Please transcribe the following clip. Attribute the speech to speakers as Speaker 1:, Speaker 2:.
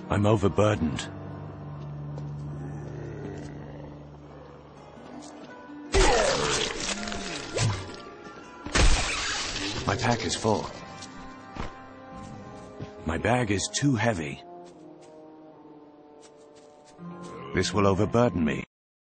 Speaker 1: I'm overburdened. My pack is full. My bag is too heavy. This will overburden me.